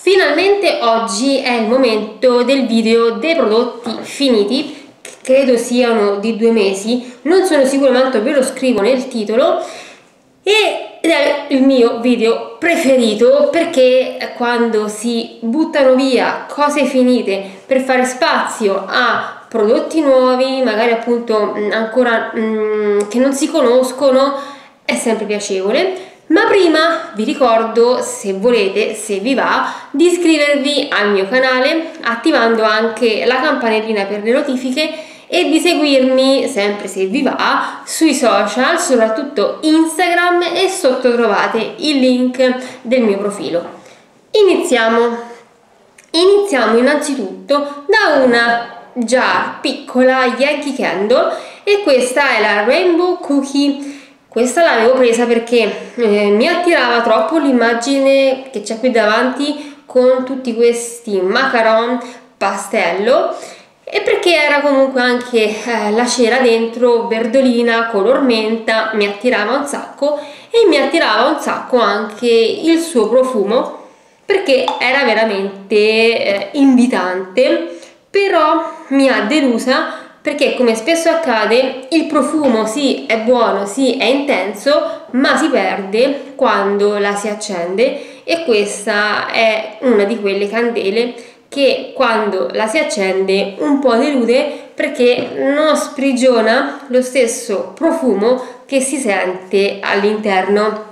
Finalmente oggi è il momento del video dei prodotti finiti, credo siano di 2 mesi, non sono sicura, ma ve lo scrivo nel titolo, ed è il mio video preferito perché quando si buttano via cose finite per fare spazio a prodotti nuovi, magari appunto ancora che non si conoscono, è sempre piacevole. Ma prima vi ricordo, se volete, se vi va, di iscrivervi al mio canale attivando anche la campanellina per le notifiche e di seguirmi, sempre se vi va, sui social, soprattutto Instagram, e sotto trovate il link del mio profilo. Iniziamo innanzitutto da una jar piccola Yankee Candle, e questa è la Rainbow Cookie. Questa l'avevo presa perché mi attirava troppo l'immagine che c'è qui davanti con tutti questi macaron pastello, e perché era comunque anche la cera dentro verdolina color menta, mi attirava un sacco, e mi attirava un sacco anche il suo profumo perché era veramente invitante. Però mi ha delusa perché, come spesso accade, il profumo sì è buono, sì è intenso, ma si perde quando la si accende, e questa è una di quelle candele che quando la si accende un po' delude perché non sprigiona lo stesso profumo che si sente all'interno.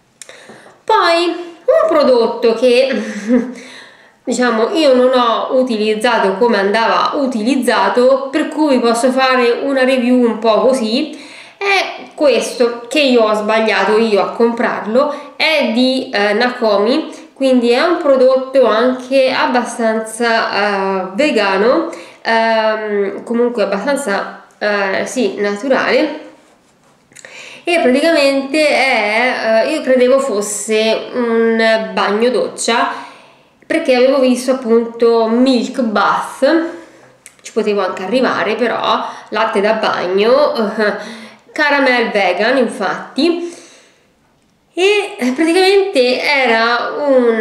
Poi un prodotto che diciamo io non ho utilizzato come andava utilizzato, per cui posso fare una review un po' così, è questo, che io ho sbagliato io a comprarlo, è di Nakomi, quindi è un prodotto anche abbastanza vegano, comunque abbastanza sì, naturale, e praticamente è, io credevo fosse un bagno doccia perché avevo visto appunto milk bath, ci potevo anche arrivare, però latte da bagno, caramel vegan infatti, e praticamente era un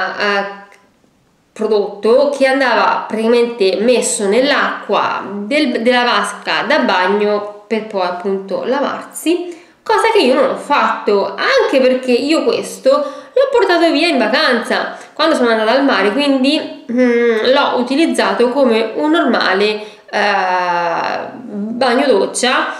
prodotto che andava praticamente messo nell'acqua della vasca da bagno per poi appunto lavarsi, cosa che io non ho fatto, anche perché io questo l'ho portato via in vacanza quando sono andata al mare, quindi l'ho utilizzato come un normale bagno doccia,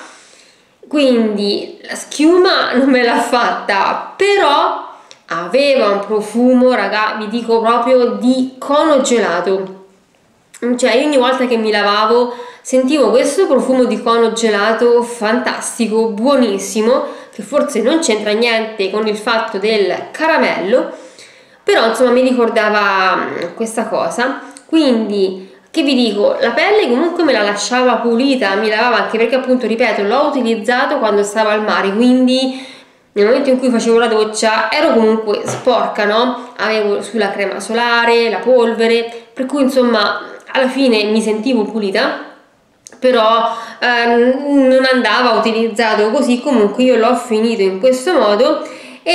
quindi la schiuma non me l'ha fatta, però aveva un profumo, raga, vi dico proprio di cono gelato. Cioè io ogni volta che mi lavavo sentivo questo profumo di cono gelato fantastico, buonissimo, che forse non c'entra niente con il fatto del caramello, però insomma mi ricordava questa cosa. Quindi che vi dico, la pelle comunque me la lasciava pulita, mi lavava, anche perché appunto, ripeto, l'ho utilizzato quando stavo al mare, quindi nel momento in cui facevo la doccia ero comunque sporca, no? Avevo sulla crema solare, la polvere, per cui insomma alla fine mi sentivo pulita, però non andava utilizzato così. Comunque io l'ho finito in questo modo,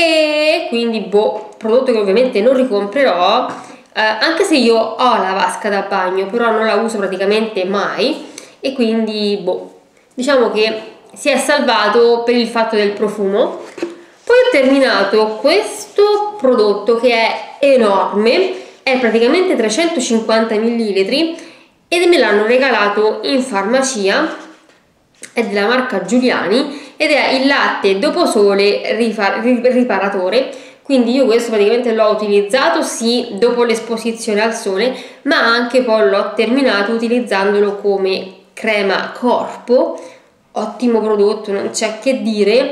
e quindi boh, prodotto che ovviamente non ricomprerò, anche se io ho la vasca da bagno, però non la uso praticamente mai, e quindi boh, diciamo che si è salvato per il fatto del profumo. Poi ho terminato questo prodotto che è enorme, è praticamente 350 ml, ed me l'hanno regalato in farmacia, è della marca Giuliani ed è il latte doposole riparatore. Quindi io questo praticamente l'ho utilizzato sì dopo l'esposizione al sole, ma anche poi l'ho terminato utilizzandolo come crema corpo. Ottimo prodotto, non c'è che dire,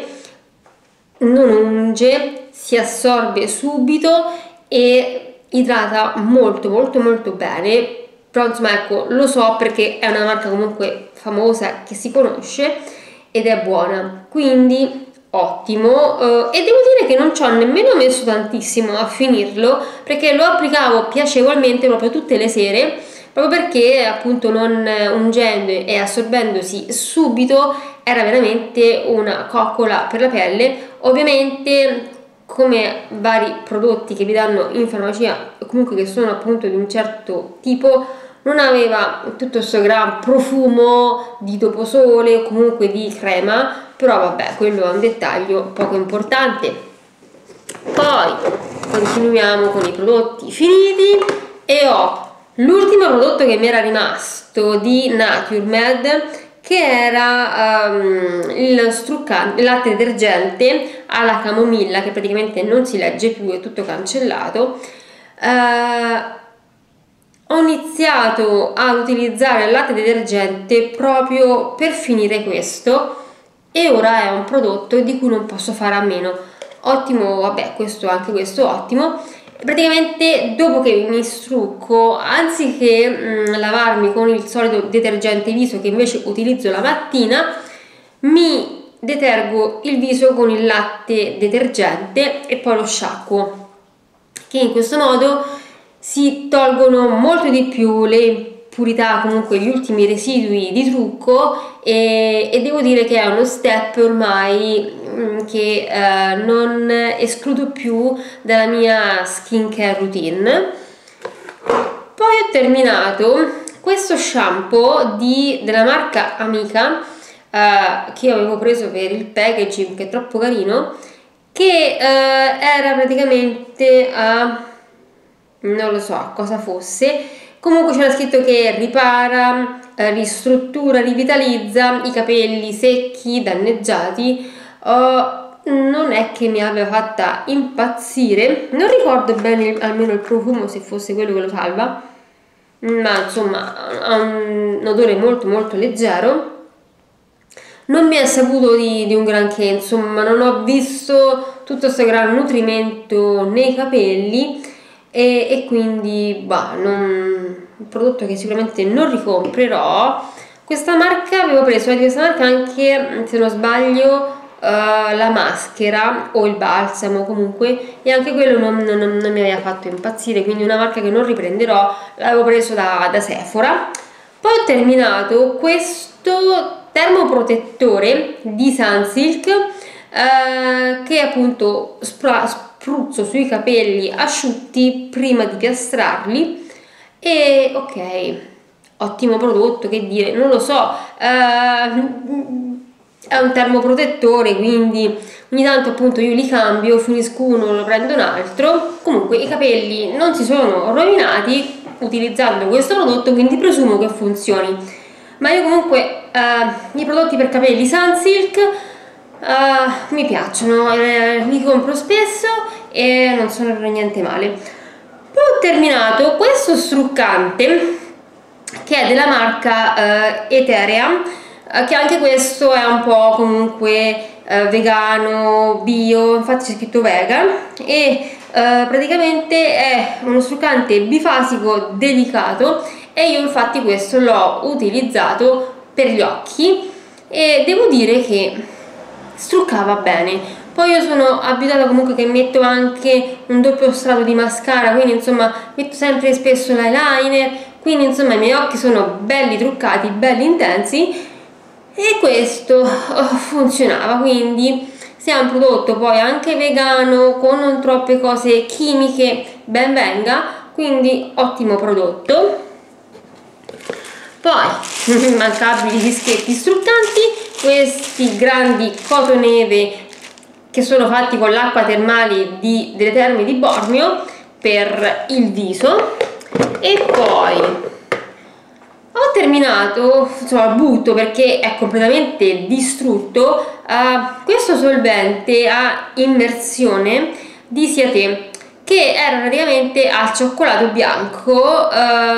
non unge, si assorbe subito e idrata molto molto molto bene. Però insomma ecco, lo so perché è una marca comunque famosa, che si conosce ed è buona, quindi ottimo. E devo dire che non ci ho nemmeno messo tantissimo a finirlo, perché lo applicavo piacevolmente proprio tutte le sere, proprio perché appunto non ungendo e assorbendosi subito era veramente una coccola per la pelle. Ovviamente come vari prodotti che vi danno in farmacia, comunque che sono appunto di un certo tipo, non aveva tutto questo gran profumo di doposole o comunque di crema, però vabbè, quello è un dettaglio poco importante. Poi continuiamo con i prodotti finiti e ho l'ultimo prodotto che mi era rimasto di Naturmed, che era il struccante, il latte detergente alla camomilla, che praticamente non si legge più, è tutto cancellato. Ho iniziato ad utilizzare il latte detergente proprio per finire questo e ora è un prodotto di cui non posso fare a meno. Ottimo, vabbè, anche questo ottimo. Praticamente dopo che mi strucco, anziché lavarmi con il solito detergente viso che invece utilizzo la mattina, mi detergo il viso con il latte detergente e poi lo sciacquo, che in questo modo si tolgono molto di più le impurità, comunque gli ultimi residui di trucco, e devo dire che è uno step ormai che non escludo più dalla mia skincare routine. Poi ho terminato questo shampoo della marca Amica, che avevo preso per il packaging, che è troppo carino, che era praticamente non lo so cosa fosse, comunque c'era scritto che ripara, ristruttura, rivitalizza i capelli secchi, danneggiati. Non è che mi abbia fatta impazzire, non ricordo bene almeno il profumo, se fosse quello che lo salva, ma insomma ha un odore molto molto leggero. Non mi è saputo di un granché, insomma non ho visto tutto questo gran nutrimento nei capelli e quindi un prodotto che sicuramente non ricomprerò. Questa marca avevo preso di questa marca anche, se non sbaglio, la maschera o il balsamo comunque, e anche quello non mi aveva fatto impazzire, quindi una marca che non riprenderò. L'avevo preso da Sephora. Poi ho terminato questo termoprotettore di Sunsilk, che appunto spruzzo sui capelli asciutti prima di piastrarli, e ok, ottimo prodotto, che dire, non lo so, è un termoprotettore, quindi ogni tanto appunto io li cambio, finisco uno, lo prendo un altro. Comunque i capelli non si sono rovinati utilizzando questo prodotto, quindi presumo che funzioni. Ma io comunque i prodotti per capelli Sunsilk mi piacciono, li compro spesso e non sono per niente male. Poi ho terminato questo struccante che è della marca Ethereum, che anche questo è un po' comunque vegano, bio, infatti c'è scritto vegan, e praticamente è uno struccante bifasico delicato, e io infatti questo l'ho utilizzato per gli occhi e devo dire che struccava bene. Poi io sono abituata comunque che metto anche un doppio strato di mascara, quindi insomma metto sempre spesso l'eyeliner, quindi insomma i miei occhi sono belli truccati, belli intensi, e questo funzionava. Quindi se è un prodotto poi anche vegano, con non troppe cose chimiche, ben venga, quindi ottimo prodotto. Poi immancabili dischetti struccanti, questi grandi cotoneve che sono fatti con l'acqua termale delle terme di Bormio per il viso. E poi ho terminato, insomma butto perché è completamente distrutto, questo solvente a immersione di Ciaté, che era praticamente al cioccolato bianco.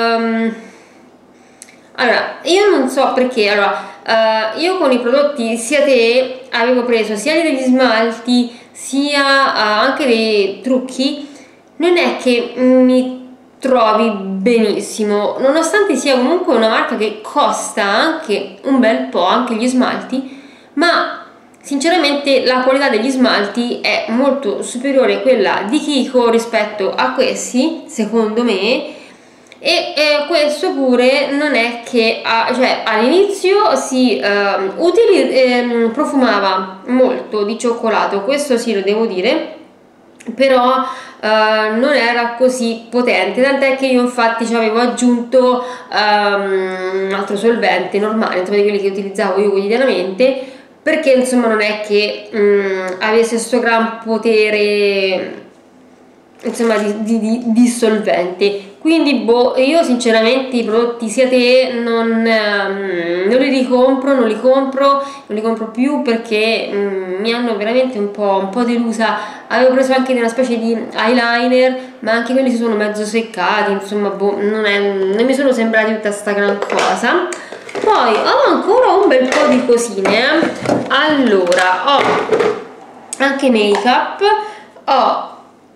Allora, io non so perché, io con i prodotti Ciaté avevo preso sia degli smalti sia anche dei trucchi, non è che mi trovi benissimo, nonostante sia comunque una marca che costa anche un bel po', anche gli smalti, ma sinceramente la qualità degli smalti è molto superiore a quella di Kiko rispetto a questi, secondo me. E questo pure non è che cioè all'inizio si profumava molto di cioccolato, questo sì lo devo dire, però non era così potente, tant'è che io infatti ci avevo aggiunto un altro solvente normale, insomma di quelli che utilizzavo io quotidianamente, perché insomma non è che avesse questo gran potere insomma di solvente. Quindi boh, io sinceramente i prodotti sia te non li compro, non li compro più, perché mi hanno veramente un po' delusa. Avevo preso anche una specie di eyeliner, ma anche quelli si sono mezzo seccati, insomma boh, non mi sono sembrati tutta sta gran cosa. Poi ho ancora un bel po' di cosine. Allora, ho anche make up, ho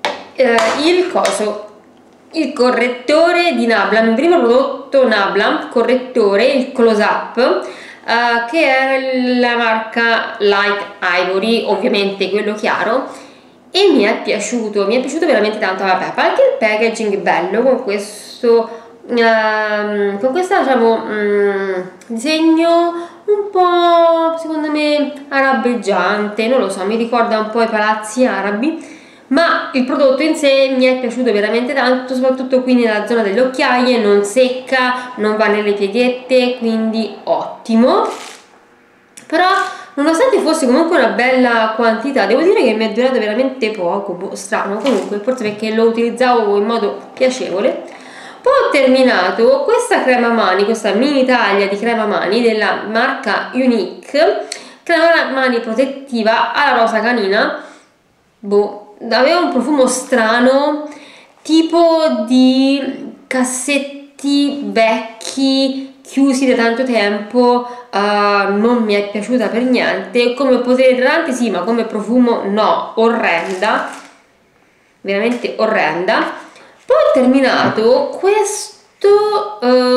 il correttore di Nabla, il primo prodotto Nabla, correttore, il Close Up, che è la marca Light Ivory, ovviamente quello chiaro, e mi è piaciuto veramente tanto. Vabbè, a parte il packaging bello con questo con questo diciamo disegno un po' secondo me arabeggiante, non lo so, mi ricorda un po' i palazzi arabi, ma il prodotto in sé mi è piaciuto veramente tanto, soprattutto qui nella zona delle occhiaie, non secca, non va nelle pieghette, quindi ottimo. Però nonostante fosse comunque una bella quantità, devo dire che mi è durato veramente poco, boh, strano, comunque forse perché lo utilizzavo in modo piacevole. Poi ho terminato questa crema mani, questa mini taglia di crema mani della marca Unique, crema mani protettiva alla rosa canina. Boh, aveva un profumo strano, tipo di cassetti vecchi chiusi da tanto tempo, non mi è piaciuta per niente. Come potere idratante sì, ma come profumo no, orrenda, veramente orrenda. Poi ho terminato questo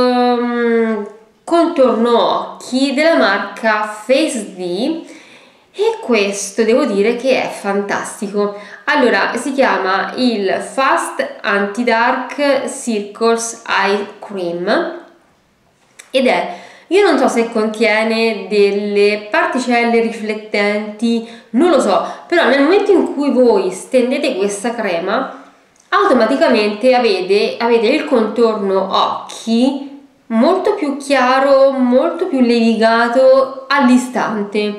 contorno occhi della marca Face D, e questo devo dire che è fantastico. Allora, si chiama il Fast Anti-Dark Circles Eye Cream ed è, io non so se contiene delle particelle riflettenti, non lo so, però nel momento in cui voi stendete questa crema automaticamente avete il contorno occhi molto più chiaro, molto più levigato all'istante,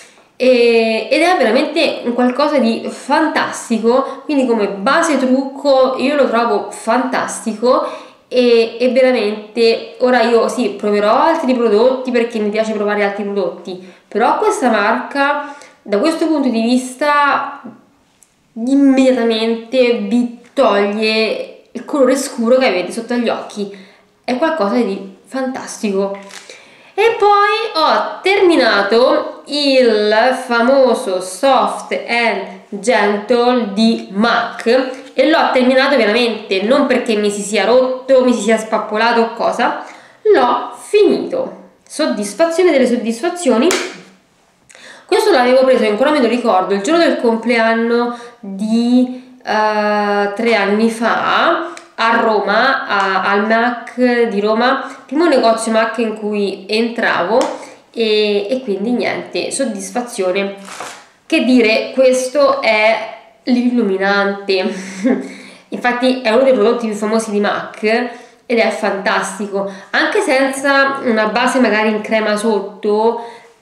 ed è veramente un qualcosa di fantastico. Quindi come base trucco io lo trovo fantastico, e veramente ora io sì, proverò altri prodotti perché mi piace provare altri prodotti, però questa marca da questo punto di vista immediatamente vi toglie il colore scuro che avete sotto gli occhi, è qualcosa di fantastico. E poi ho terminato il famoso Soft and Gentle di MAC, e l'ho terminato veramente non perché mi si sia rotto, mi si sia spappolato o cosa, l'ho finito. Soddisfazione delle soddisfazioni. Questo l'avevo preso, ancora me lo ricordo, il giorno del compleanno di 3 anni fa a Roma, al MAC di Roma, primo negozio MAC in cui entravo, e quindi niente, soddisfazione. Che dire, questo è l'illuminante infatti è uno dei prodotti più famosi di MAC ed è fantastico, anche senza una base magari in crema sotto,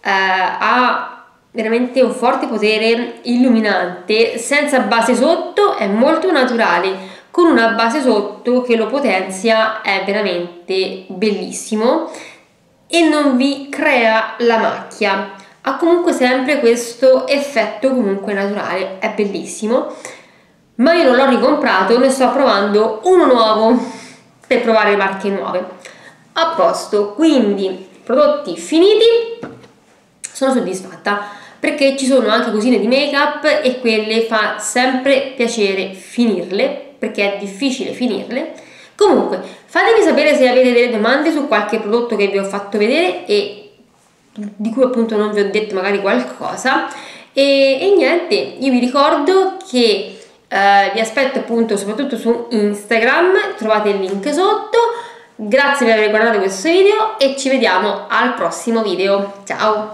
ha veramente un forte potere illuminante. Senza base sotto è molto naturale, con una base sotto che lo potenzia è veramente bellissimo e non vi crea la macchia, ha comunque sempre questo effetto comunque naturale, è bellissimo. Ma io non l'ho ricomprato, ne sto provando uno nuovo per provare marche nuove. A posto, quindi prodotti finiti, sono soddisfatta perché ci sono anche cosine di make up e quelle fa sempre piacere finirle, perché è difficile finirle. Comunque fatemi sapere se avete delle domande su qualche prodotto che vi ho fatto vedere e di cui appunto non vi ho detto magari qualcosa, e niente, io vi ricordo che vi aspetto appunto soprattutto su Instagram, trovate il link sotto. Grazie per aver guardato questo video e ci vediamo al prossimo video, ciao!